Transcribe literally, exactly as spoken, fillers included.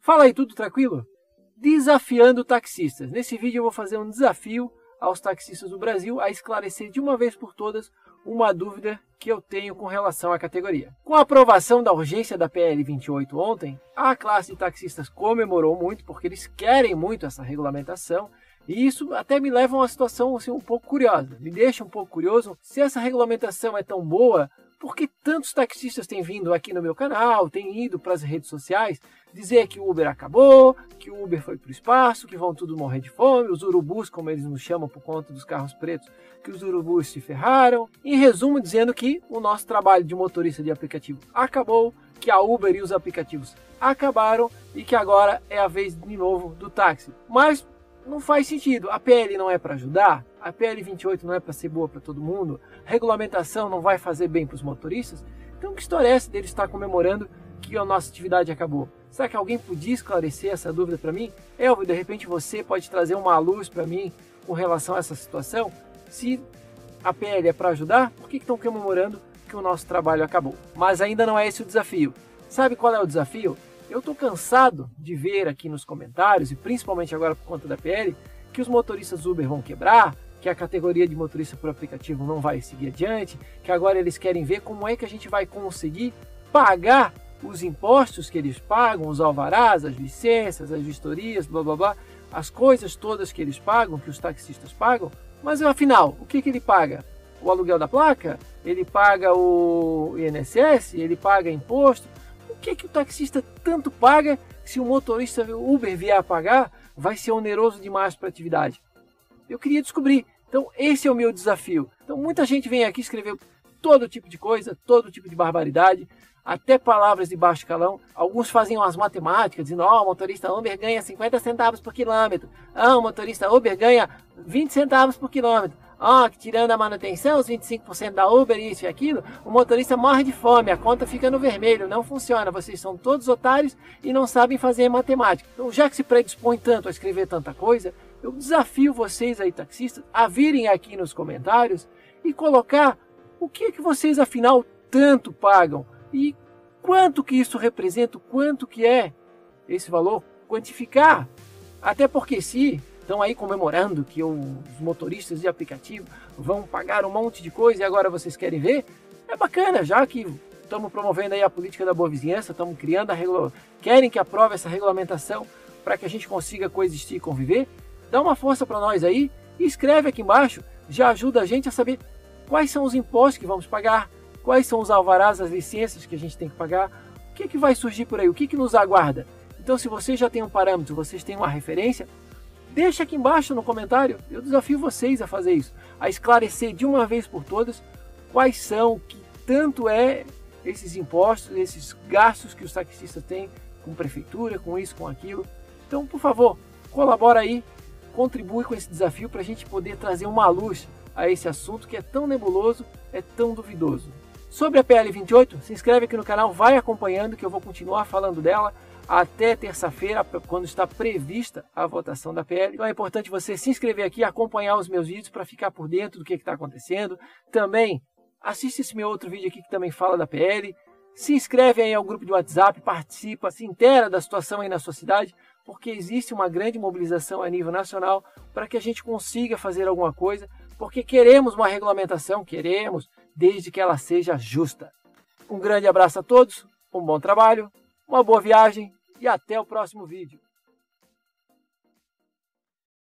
Fala aí, tudo tranquilo? Desafiando taxistas. Nesse vídeo eu vou fazer um desafio aos taxistas do Brasil a esclarecer de uma vez por todas uma dúvida que eu tenho com relação à categoria. Com a aprovação da urgência da P L vinte e oito ontem, a classe de taxistas comemorou muito porque eles querem muito essa regulamentação. E isso até me leva a uma situação assim, um pouco curiosa. Me deixa um pouco curioso se essa regulamentação é tão boa, por que tantos taxistas têm vindo aqui no meu canal, têm ido para as redes sociais dizer que o Uber acabou, que o Uber foi para o espaço, que vão tudo morrer de fome, os urubus, como eles nos chamam por conta dos carros pretos, que os urubus se ferraram. Em resumo, dizendo que o nosso trabalho de motorista de aplicativo acabou, que a Uber e os aplicativos acabaram e que agora é a vez de novo do táxi. Mas não faz sentido. A P L não é para ajudar, a P L vinte e oito não é para ser boa para todo mundo, a regulamentação não vai fazer bem para os motoristas. Então que história é essa dele estar comemorando que a nossa atividade acabou? Será que alguém podia esclarecer essa dúvida para mim? Elvio, de repente você pode trazer uma luz para mim com relação a essa situação? Se a P L é para ajudar, por que estão comemorando que o nosso trabalho acabou? Mas ainda não é esse o desafio. Sabe qual é o desafio? Eu estou cansado de ver aqui nos comentários, e principalmente agora por conta da P L, que os motoristas Uber vão quebrar, que a categoria de motorista por aplicativo não vai seguir adiante, que agora eles querem ver como é que a gente vai conseguir pagar os impostos que eles pagam, os alvarás, as licenças, as vistorias, blá blá blá, as coisas todas que eles pagam, que os taxistas pagam. Mas afinal, o que, que ele paga? O aluguel da placa? Ele paga o I N S S? Ele paga imposto? O que, que o taxista tanto paga que se o motorista Uber vier a pagar, vai ser oneroso demais para a atividade? Eu queria descobrir. Então esse é o meu desafio. Então muita gente vem aqui escrever todo tipo de coisa, todo tipo de barbaridade, até palavras de baixo calão. Alguns fazem umas matemáticas, dizendo, ó, oh, o motorista Uber ganha cinquenta centavos por quilômetro. Ah, o motorista Uber ganha vinte centavos por quilômetro. Ó, oh, tirando a manutenção, os vinte e cinco por cento da Uber, isso e aquilo, o motorista morre de fome, a conta fica no vermelho, não funciona. Vocês são todos otários e não sabem fazer matemática. Então, já que se predispõe tanto a escrever tanta coisa, eu desafio vocês aí, taxistas, a virem aqui nos comentários e colocar o que é que vocês, afinal, tanto pagam. E quanto que isso representa, quanto que é esse valor, quantificar. Até porque se estão aí comemorando que os motoristas de aplicativo vão pagar um monte de coisa e agora vocês querem ver, é bacana, já que estamos promovendo aí a política da boa vizinhança, estamos criando a regula... querem que aprove essa regulamentação para que a gente consiga coexistir e conviver, dá uma força para nós aí e escreve aqui embaixo, já ajuda a gente a saber quais são os impostos que vamos pagar, quais são os alvarás, as licenças que a gente tem que pagar, o que, que vai surgir por aí, o que, que nos aguarda. Então, se vocês já têm um parâmetro, vocês têm uma referência, deixa aqui embaixo no comentário, eu desafio vocês a fazer isso, a esclarecer de uma vez por todas quais são, que tanto é esses impostos, esses gastos que os taxistas têm com prefeitura, com isso, com aquilo. Então, por favor, colabora aí, contribui com esse desafio para a gente poder trazer uma luz a esse assunto que é tão nebuloso, é tão duvidoso. Sobre a P L vinte e oito, se inscreve aqui no canal, vai acompanhando que eu vou continuar falando dela até terça-feira, quando está prevista a votação da P L. Então é importante você se inscrever aqui, acompanhar os meus vídeos para ficar por dentro do que está acontecendo. Também assiste esse meu outro vídeo aqui que também fala da P L. Se inscreve aí ao grupo de WhatsApp, participa, se intera da situação aí na sua cidade, porque existe uma grande mobilização a nível nacional para que a gente consiga fazer alguma coisa, porque queremos uma regulamentação, queremos, desde que ela seja justa. Um grande abraço a todos, um bom trabalho, uma boa viagem e até o próximo vídeo.